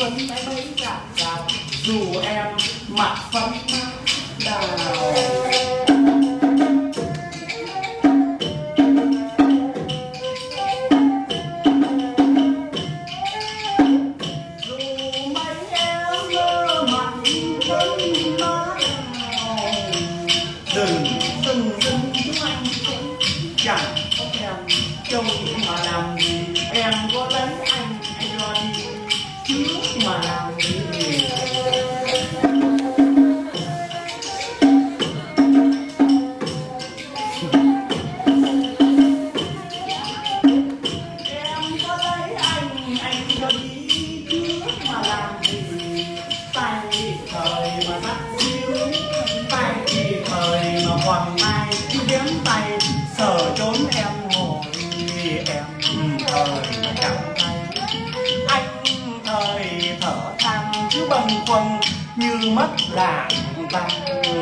phấn mấy mấy chạm chạm dù em mặt phấn đào. Đừng dừng chúng anh chẳng có thèm trông mà làm gì, em có lấy anh cho đi chứ mà làm gì. Em có lấy anh cho đi chứ mà làm gì. Tay thời mà bắt xíu, tay thời mà còn mai cứ đếm tay sờ trốn em ngồi. Em thời mà chẳng tay, anh thời thở than chứ bâng khuâng như mất làng tăng.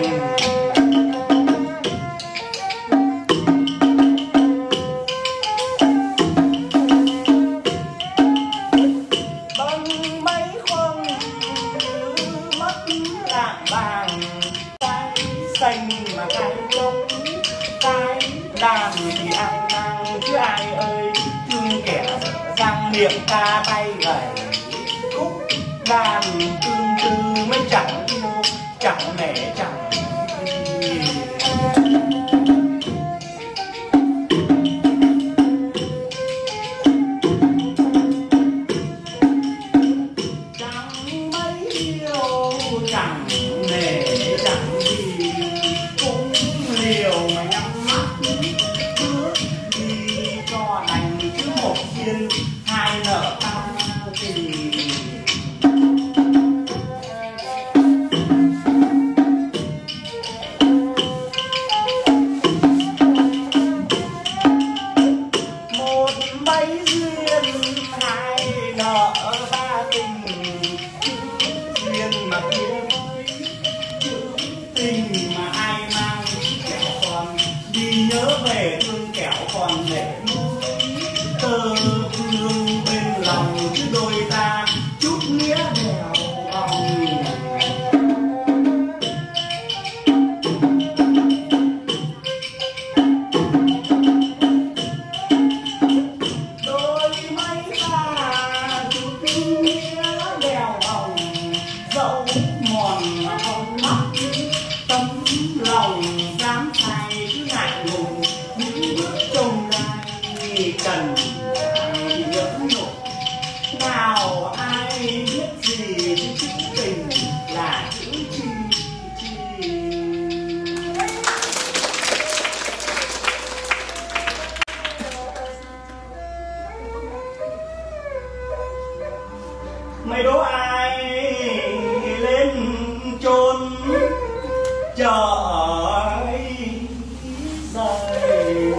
Xanh mà cái gốc cái đàn thì ăn năng chứ ai ơi, thương kẻ răng miệng ta tay gầy. Khúc đàn tương tư mới chẳng yêu chẳng mẹ chẳng gì. Chẳng mấy yêu chẳng nể chẳng gì, cũng liều mà nhắm mắt bước đi cho đành chứ một duyên hai nợ tao thì. Một mấy duyên hai nợ ba tình, duyên mà kia tình mà ai mang kẻo còn đi nhớ về thương kẻo còn để môi tơ thương bên lòng chứ đôi ta chút nghĩa đèo vòng. Đôi mấy ta chút nghĩa đèo vòng, dẫu mòn mà không mắt tấm lòng dám thay chứ ngại ngùng những bước trông gai cần ai nhẫn nhục. Nào ai biết gì chứ chữ tình là chữ chi. Mày đố ai lên chôn trời rời.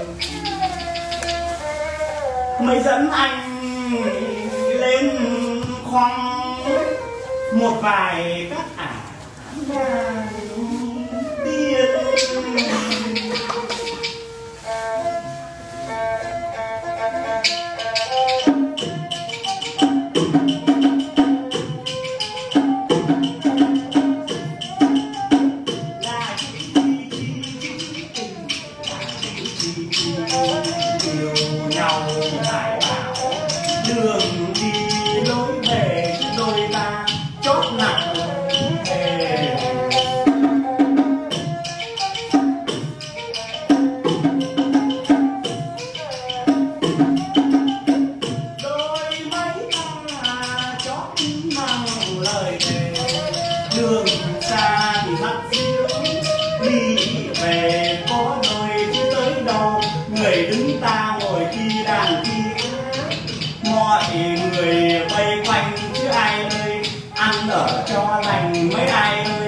Mày dẫn anh lên khoang một vài các ả tiên. Yêu nhau phải bảo đường đi lối về chứ đôi ta chót nặng về. Đôi mấy ta chót nặng lời thề, đường xa thì mắt diễu đi về có đôi chứ tới đâu người đứng ta ngồi khi đàn kia. Mọi người vây quanh chứ ai ơi ăn ở cho lành mấy ai ơi.